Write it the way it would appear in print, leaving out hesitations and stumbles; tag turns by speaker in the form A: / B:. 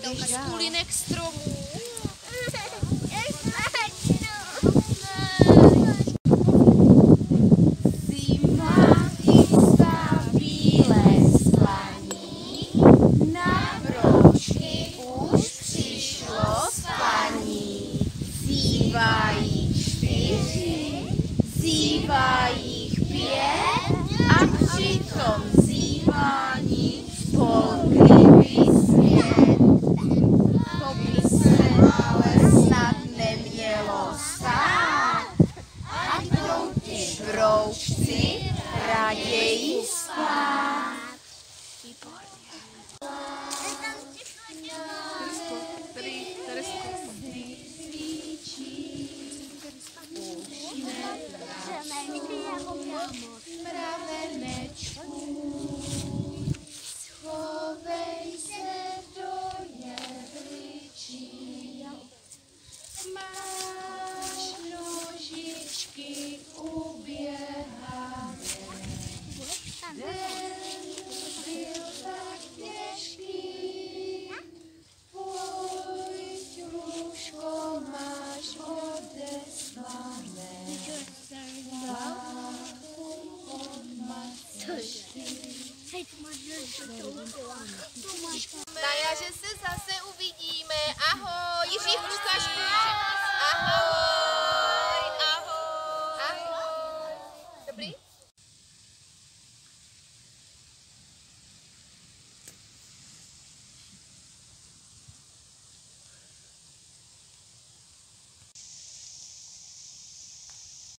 A: z kulinek stromů.
B: Zima chystá bílé slaní, na broučky už přišlo spaní. Zývají 4, zývají 5 a přitom zývání polkivý svět. To by se ale snad nemělo stát, ať jdou ti broučci raději spát. Schovej se do jehličí, máš nožičky uběhané. Den byl tak těžký, pojď růžko, máš odeslané.
A: Na jaře se zase uvidíme. Ahoj, Jiří Lukášku. Ahoj, ahoj, ahoj. Dobrý?